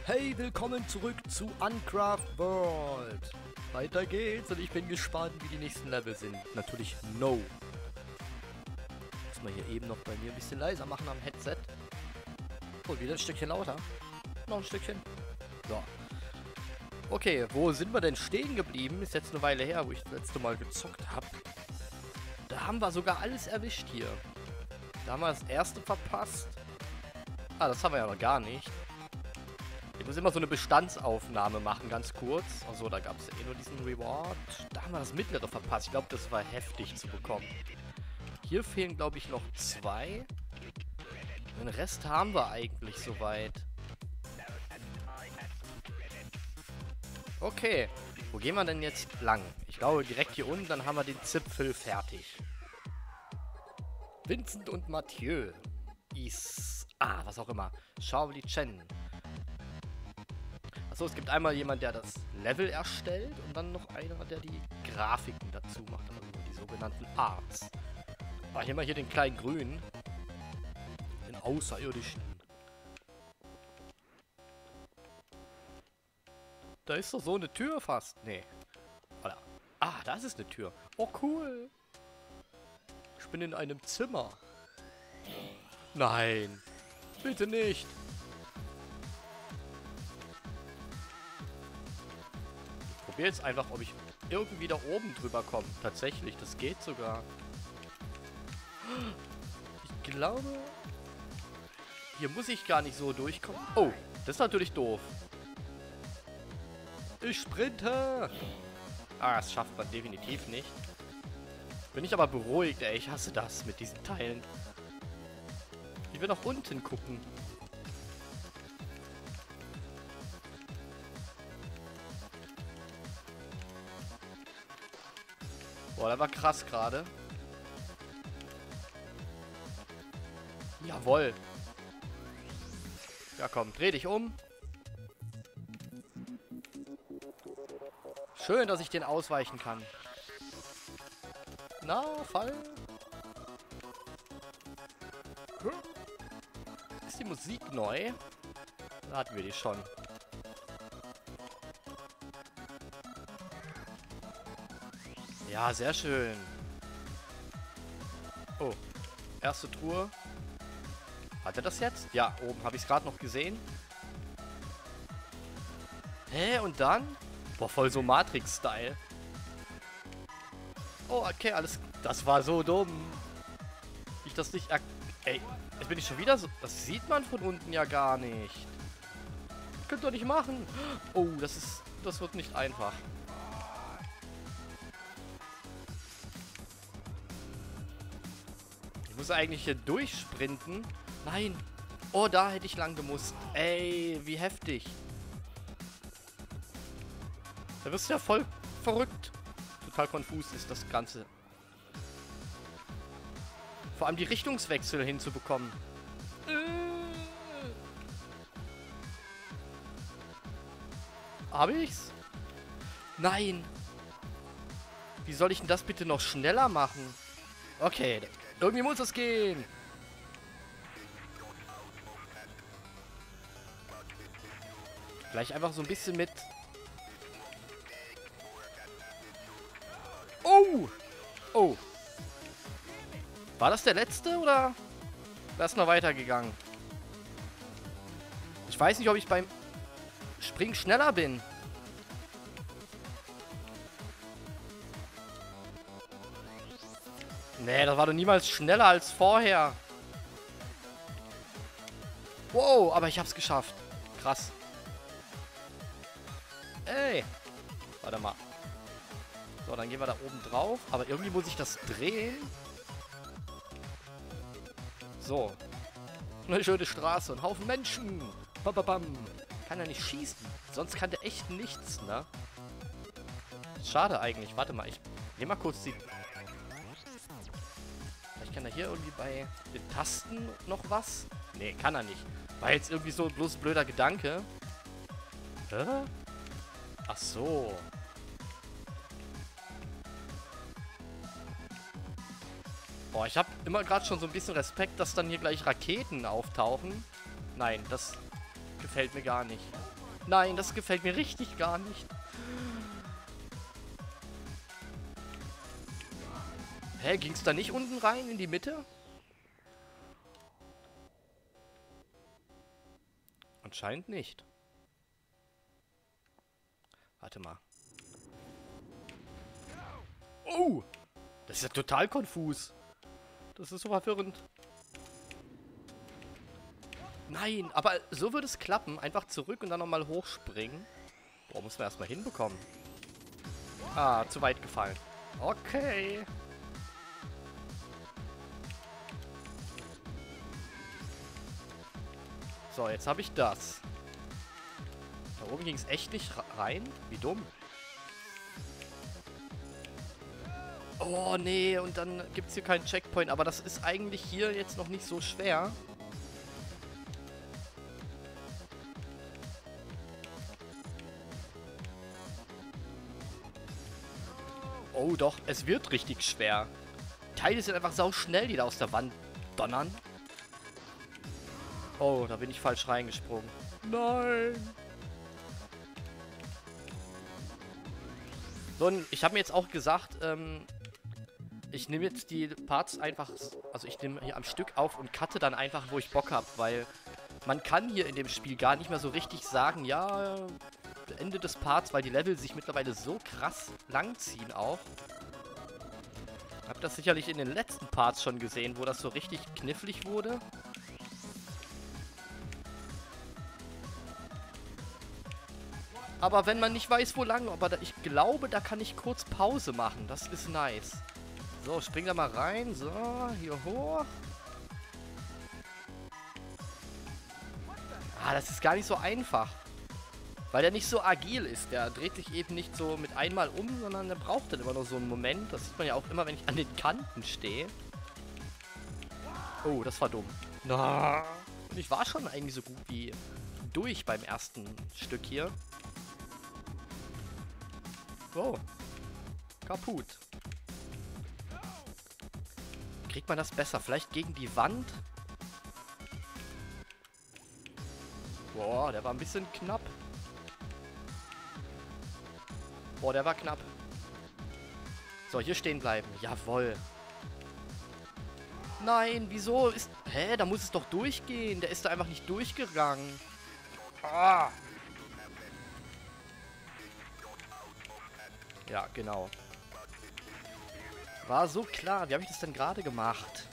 Hey, willkommen zurück zu Uncraft World. Weiter geht's und ich bin gespannt, wie die nächsten Level sind. Natürlich No. Muss man hier eben noch bei mir ein bisschen leiser machen am Headset. Oh, wieder ein Stückchen lauter. Noch ein Stückchen. So. Okay, wo sind wir denn stehen geblieben? Ist jetzt eine Weile her, wo ich das letzte Mal gezockt habe. Da haben wir sogar alles erwischt hier. Da haben wir das erste verpasst. Ah, das haben wir ja noch gar nicht. Ich muss immer so eine Bestandsaufnahme machen, ganz kurz. Achso, da gab es ja eh nur diesen Reward. Da haben wir das mittlere verpasst. Ich glaube, das war heftig zu bekommen. Hier fehlen, glaube ich, noch 2. Den Rest haben wir eigentlich soweit. Okay, wo gehen wir denn jetzt lang? Ich glaube, direkt hier unten, dann haben wir den Zipfel fertig. Vincent und Mathieu. Was auch immer. Shaoli Chen. Achso, es gibt einmal jemand, der das Level erstellt und dann noch einer, der die Grafiken dazu macht, also die sogenannten Arts. Hier mal hier den kleinen Grünen. Den Außerirdischen. Da ist doch so eine Tür fast. Nee. Oder? Ah, da ist eine Tür. Oh, cool. Ich bin in einem Zimmer. Nein. Bitte nicht. Ich probiere jetzt einfach, ob ich irgendwie da oben drüber komme. Tatsächlich, das geht sogar. Ich glaube, hier muss ich gar nicht so durchkommen. Oh, das ist natürlich doof. Ich sprinte. Ah, das schafft man definitiv nicht. Bin ich aber beruhigt, ey. Ich hasse das mit diesen Teilen. Ich will nach unten gucken. Boah, der war krass gerade. Jawohl. Ja, komm, dreh dich um. Schön, dass ich den ausweichen kann. Na, Fall. Ist die Musik neu? Da hatten wir die schon. Ja, sehr schön. Oh, erste Truhe. Hat er das jetzt? Ja, oben habe ich es gerade noch gesehen. Hä, und dann? Boah, voll so Matrix-Style. Oh, okay, alles. Das war so dumm. Ich das nicht. Ey, jetzt bin ich schon wieder so. Das sieht man von unten ja gar nicht. Könnt ihr nicht machen. Oh, das wird nicht einfach. Ich muss eigentlich hier durchsprinten. Nein. Oh, da hätte ich lang gemusst. Ey, wie heftig. Da wirst du ja voll verrückt. Total konfus ist das Ganze. Vor allem die Richtungswechsel hinzubekommen. Habe ich's? Nein. Wie soll ich denn das bitte noch schneller machen? Okay, irgendwie muss es gehen. Gleich einfach so ein bisschen mit... Oh! Oh. War das der letzte oder wäre es noch weitergegangen? Ich weiß nicht, ob ich beim Springen schneller bin. Nee, das war doch niemals schneller als vorher. Wow, aber ich hab's geschafft. Krass. Ey. Warte mal. So, dann gehen wir da oben drauf. Aber irgendwie muss ich das drehen. So. Eine schöne Straße. Ein Haufen Menschen. Bam, bam, bam. Kann er nicht schießen. Sonst kann der echt nichts, ne? Schade eigentlich. Warte mal, ich nehme mal kurz die... Vielleicht kann er hier irgendwie bei den Tasten noch was? Nee, kann er nicht. War jetzt irgendwie so bloß ein blöder Gedanke. Hä? Ach so. Boah, ich habe immer gerade schon so ein bisschen Respekt, dass dann hier gleich Raketen auftauchen. Nein, das gefällt mir gar nicht. Nein, das gefällt mir richtig gar nicht. Hä, ging's da nicht unten rein in die Mitte? Anscheinend nicht. Warte mal. Oh! Das ist ja total konfus. Das ist so verwirrend. Nein, aber so würde es klappen. Einfach zurück und dann nochmal hochspringen. Boah, muss man erstmal hinbekommen. Ah, zu weit gefallen. Okay. So, jetzt habe ich das. Da oben ging es echt nicht rein. Wie dumm. Oh, nee, und dann gibt es hier keinen Checkpoint. Aber das ist eigentlich hier jetzt noch nicht so schwer. Oh, doch, es wird richtig schwer. Die Teile sind einfach sau schnell, die da aus der Wand donnern. Oh, da bin ich falsch reingesprungen. Nein. So, und ich habe mir jetzt auch gesagt, ich nehme jetzt die Parts einfach, also ich nehme hier am Stück auf und cutte dann einfach, wo ich Bock habe, weil man kann hier in dem Spiel gar nicht mehr so richtig sagen, ja, Ende des Parts, weil die Level sich mittlerweile so krass langziehen auch. Hab das sicherlich in den letzten Parts schon gesehen, wo das so richtig knifflig wurde. Aber wenn man nicht weiß, wo lang, aber ich glaube, da kann ich kurz Pause machen. Das ist nice. So, spring da mal rein. So, hier hoch. Ah, das ist gar nicht so einfach. Weil der nicht so agil ist. Der dreht sich eben nicht so mit einmal um, sondern der braucht dann immer nur so einen Moment. Das sieht man ja auch immer, wenn ich an den Kanten stehe. Oh, das war dumm. Na. Und ich war schon eigentlich so gut wie durch beim ersten Stück hier. Oh. Kaputt. Kriegt man das besser? Vielleicht gegen die Wand? Boah, der war ein bisschen knapp. Boah, der war knapp. So, hier stehen bleiben. Jawohl. Nein, wieso ist... Hä, da muss es doch durchgehen. Der ist da einfach nicht durchgegangen. Ah. Ja, genau. War so klar. Wie habe ich das denn gerade gemacht?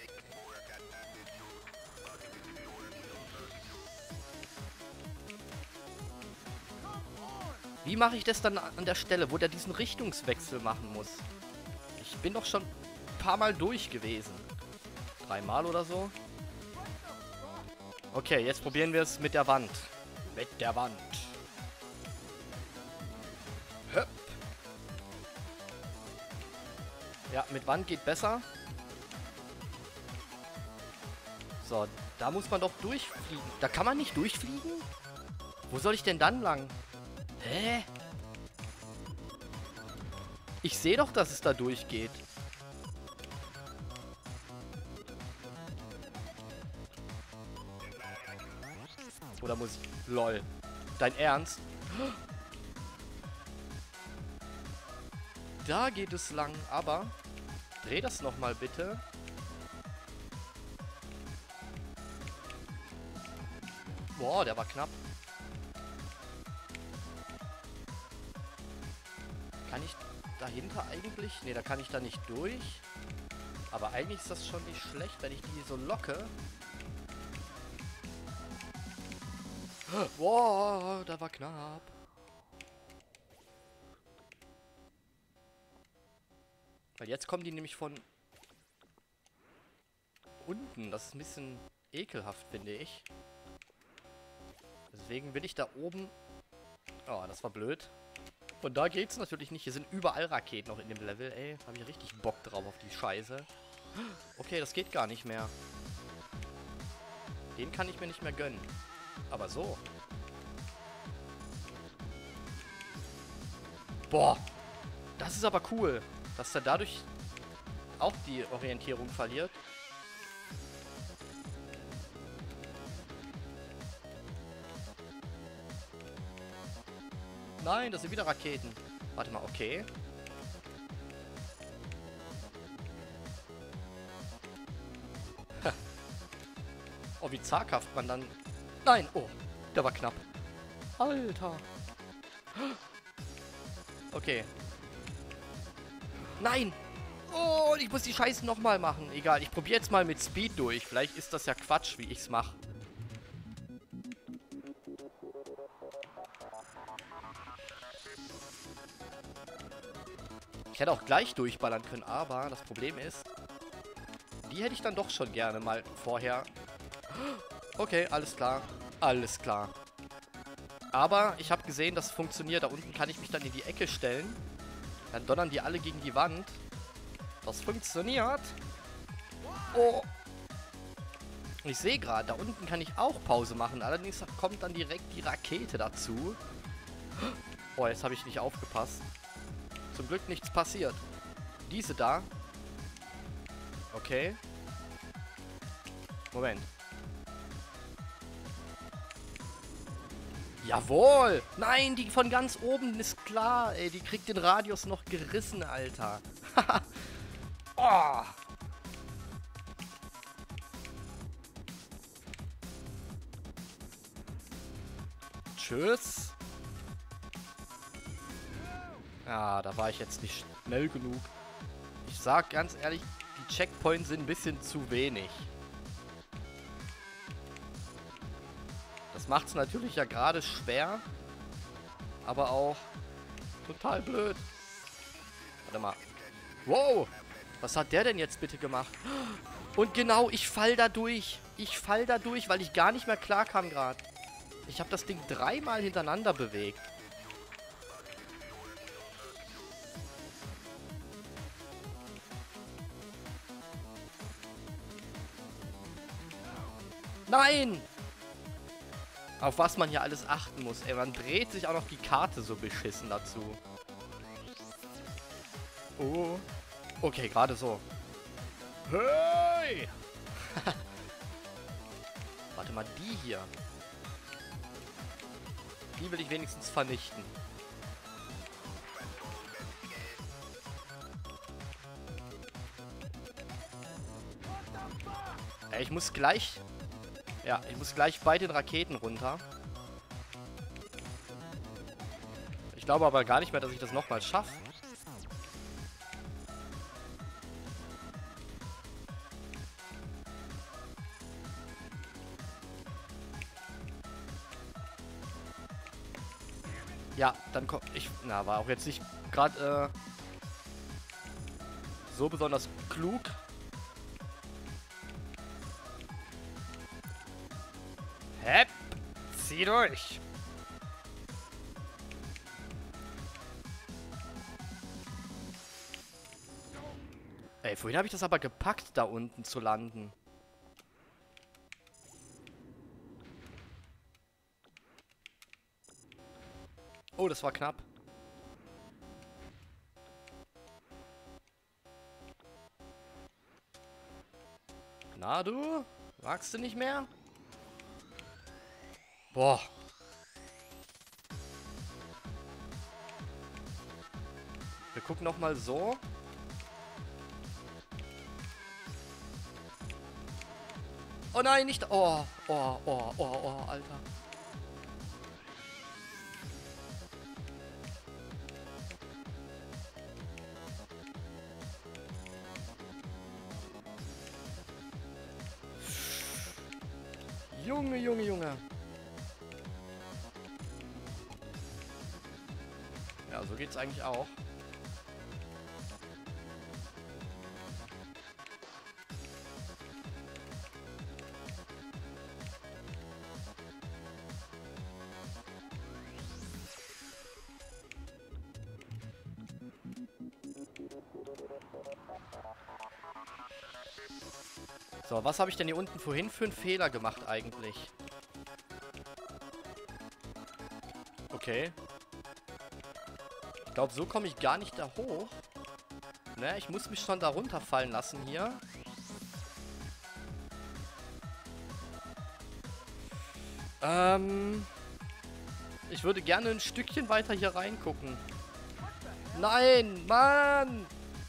Wie mache ich das dann an der Stelle, wo der diesen Richtungswechsel machen muss? Ich bin doch schon ein paar Mal durch gewesen. 3 Mal oder so. Okay, jetzt probieren wir es mit der Wand. Mit der Wand. Höpp. Ja, mit Wand geht besser. So, da muss man doch durchfliegen. Da kann man nicht durchfliegen? Wo soll ich denn dann lang? Hä? Ich sehe doch, dass es da durchgeht. Oder muss ich... Lol. Dein Ernst? Da geht es lang, aber... Dreh das nochmal bitte. Boah, der war knapp. Kann ich dahinter eigentlich? Ne, da kann ich da nicht durch. Aber eigentlich ist das schon nicht schlecht, wenn ich die so locke. Boah, da war knapp. Weil jetzt kommen die nämlich von unten. Das ist ein bisschen ekelhaft, finde ich. Deswegen will ich da oben... Oh, das war blöd. Und da geht's natürlich nicht. Hier sind überall Raketen noch in dem Level. Ey, habe ich richtig Bock drauf auf die Scheiße. Okay, das geht gar nicht mehr. Den kann ich mir nicht mehr gönnen. Aber so. Boah. Das ist aber cool. Dass er dadurch auch die Orientierung verliert. Nein, das sind wieder Raketen. Warte mal, okay. Oh, wie zaghaft man dann... Nein, oh, der war knapp. Alter. Okay. Nein! Oh, ich muss die Scheiße nochmal machen. Egal, ich probiere jetzt mal mit Speed durch. Vielleicht ist das ja Quatsch, wie ich es mache. Ich hätte auch gleich durchballern können, aber das Problem ist, die hätte ich dann doch schon gerne mal vorher. Okay, alles klar. Alles klar. Aber ich habe gesehen, das funktioniert. Da unten kann ich mich dann in die Ecke stellen. Dann donnern die alle gegen die Wand. Das funktioniert. Oh. Ich sehe gerade, da unten kann ich auch Pause machen. Allerdings kommt dann direkt die Rakete dazu. Oh, jetzt habe ich nicht aufgepasst. Zum Glück nichts passiert. Diese da. Okay. Moment. Jawohl! Nein, die von ganz oben ist klar, ey. Die kriegt den Radius noch gerissen, Alter. Oh. Tschüss. Ja, da war ich jetzt nicht schnell genug. Ich sag ganz ehrlich, die Checkpoints sind ein bisschen zu wenig. Das macht es natürlich ja gerade schwer, aber auch total blöd. Warte mal. Wow! Was hat der denn jetzt bitte gemacht? Und genau, ich fall da durch. Ich fall da durch, weil ich gar nicht mehr klar kam gerade. Ich habe das Ding 3-mal hintereinander bewegt. Nein! Auf was man hier alles achten muss. Ey, man dreht sich auch noch die Karte so beschissen dazu. Oh. Okay, gerade so. Hey! Warte mal, die hier. Die will ich wenigstens vernichten. Ey, ich muss gleich... Ja, ich muss gleich bei den Raketen runter. Ich glaube aber gar nicht mehr, dass ich das nochmal schaffe. Ja, dann kommt ich... Na, war auch jetzt nicht gerade so besonders klug. Hepp, zieh durch. Ey, vorhin habe ich das aber gepackt, da unten zu landen. Oh, das war knapp. Na du? Magst du nicht mehr? Boah. Wir gucken noch mal so. Oh nein, nicht... Oh, oh, oh, oh, oh, Alter. Junge, Junge, Junge. Ja, so geht's eigentlich auch. So, was habe ich denn hier unten vorhin für einen Fehler gemacht eigentlich? Okay. Ich glaube, so komme ich gar nicht da hoch. Ne, ich muss mich schon da runterfallen lassen hier. Ich würde gerne ein Stückchen weiter hier reingucken. Nein, Mann!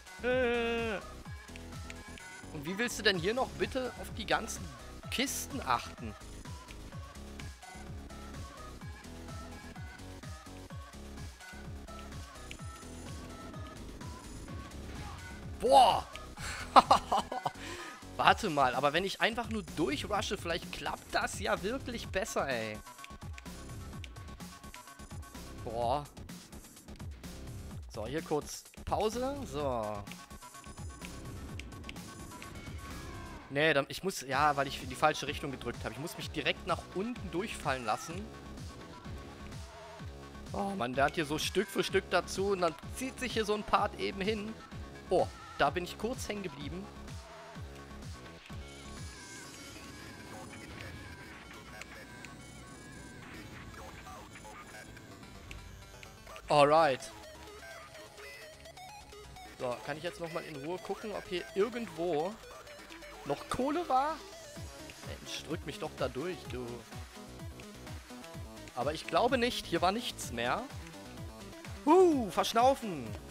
Und wie willst du denn hier noch bitte auf die ganzen Kisten achten? Boah! Warte mal, aber wenn ich einfach nur durchrushe, vielleicht klappt das ja wirklich besser, ey. Boah. So, hier kurz Pause. So. Nee, dann, ich muss... Ja, weil ich in die falsche Richtung gedrückt habe. Ich muss mich direkt nach unten durchfallen lassen. Oh Mann, der hat hier so Stück für Stück dazu. Und dann zieht sich hier so ein Part eben hin. Oh, da bin ich kurz hängen geblieben. Alright. So, kann ich jetzt nochmal in Ruhe gucken, ob hier irgendwo noch Kohle war? Mensch, drück mich doch da durch, du. Aber ich glaube nicht. Hier war nichts mehr. Verschnaufen.